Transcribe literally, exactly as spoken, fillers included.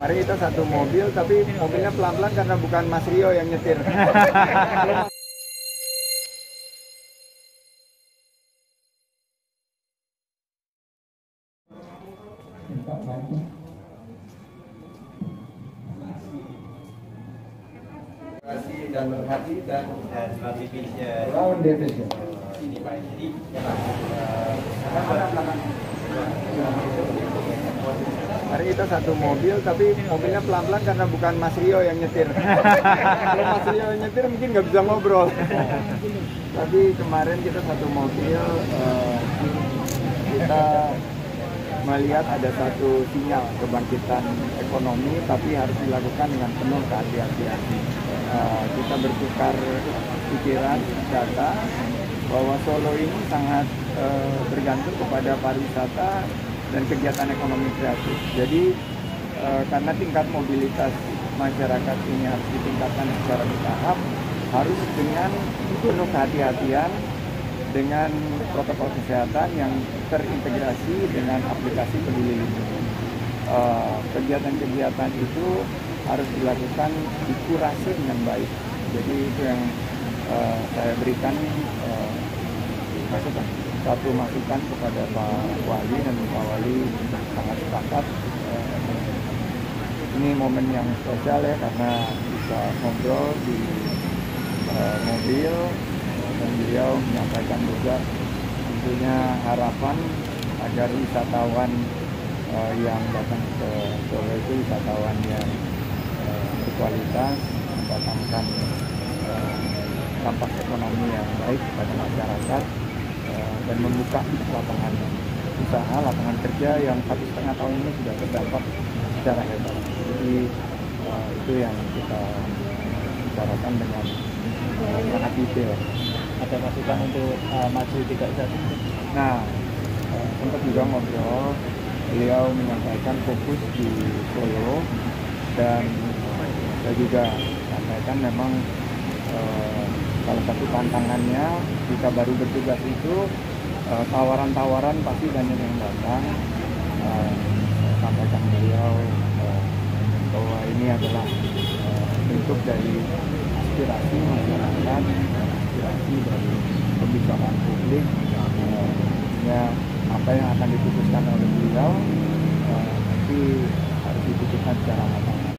Hari kita satu mobil, tapi mobilnya pelan-pelan karena bukan Mas Rio yang nyetir. Dan berhati dan dan motivation lawan division. ini Pak. Jadi Hari kita satu mobil, tapi mobilnya pelan-pelan karena bukan Mas Rio yang nyetir. Kalau Mas Rio yang nyetir mungkin nggak bisa ngobrol. Tapi kemarin kita satu mobil, eh, kita melihat ada satu sinyal kebangkitan ekonomi, tapi harus dilakukan dengan penuh kehati-hatian. Uh, kita bertukar pikiran, data, bahwa Solo ini sangat uh, bergantung kepada pariwisata dan kegiatan ekonomi kreatif. Jadi uh, karena tingkat mobilitas masyarakat ini harus ditingkatkan secara bertahap, harus dengan penuh kehati-hatian, dengan protokol kesehatan yang terintegrasi dengan aplikasi Peduli Lindungi. Uh, kegiatan-kegiatan itu harus dilakukan dikurasi dengan baik. Jadi itu yang uh, saya berikan uh, masukan, satu masukan kepada Pak Wali, dan Pak Wali sangat sepakat. Uh, ini momen yang spesial ya, karena bisa ngobrol di uh, mobil, dan beliau menyampaikan juga tentunya harapan agar wisatawan uh, yang datang ke Solo itu wisatawan yang uh, berkualitas, mendatangkan uh, dampak ekonomi yang baik pada masyarakat, uh, dan membuka lapangan usaha, lapangan kerja yang satu setengah tahun ini sudah terdampak secara hebat. Jadi uh, itu yang kita bicarakan dengan uh, sangat detail. ada masukan untuk uh, maju tidak jadi. Nah, uh, sempat juga ngobrol, beliau menyampaikan fokus di Solo, dan saya juga sampaikan memang uh, salah satu tantangannya jika baru bertugas itu uh, tawaran-tawaran pasti banyak yang datang. Uh, saya sampaikan beliau uh, bahwa ini adalah uh, bentuk dari aspirasi masyarakat, aspirasi dari pembicaraan publik. Uh, ya, apa yang akan diputuskan oleh beliau uh, nanti harus diputuskan secara matang.